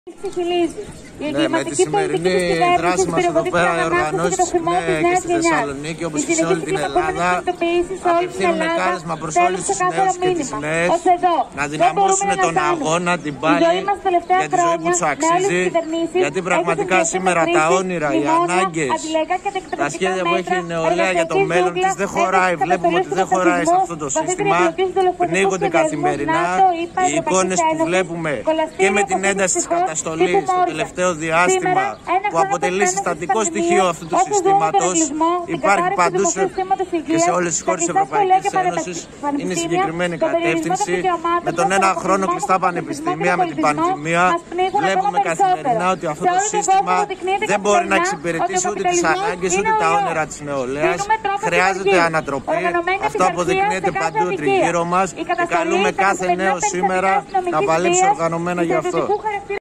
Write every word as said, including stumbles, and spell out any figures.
Ναι, με τη σημερινή δράση μας εδώ πέρα οι οργανώσεις ναι, και στη Θεσσαλονίκη όπως και σε όλη την Ελλάδα απευθύνουν κάλεσμα προς όλους τους νέους και τις νέες να δυναμώσουν τον αγώνα, την πάλη για τη ζωή που τους αξίζει, γιατί πραγματικά σήμερα τα όνειρα, οι ανάγκες, τα σχέδια που έχει η νεολαία για το μέλλον της δεν χωράει. Βλέπουμε ότι δεν χωράει σε αυτό το σύστημα, πνίγονται καθημερινά. Οι εικόνες που βλέπουμε και με την ένταση της καταστολής στο τελευταίο διάστημα που αποτελεί συστατικό στοιχείο αυτού του συστήματος, υπάρχει παντού και σε όλες τις χώρες της Ευρωπαϊκής Ένωσης, είναι η συγκεκριμένη κατεύθυνση. Με τον ένα χρόνο κλειστά πανεπιστήμια, με την πανδημία, βλέπουμε καθημερινά ότι αυτό το σύστημα δεν μπορεί να εξυπηρετήσει ούτε τις ανάγκες ούτε τα όνειρα της νεολαίας. Χρειάζεται ανατροπή. Αυτό αποδεικνύεται παντού τριγύρω μας και καλούμε κάθε νέο σήμερα να παλέψει οργανωμένα γι' αυτό.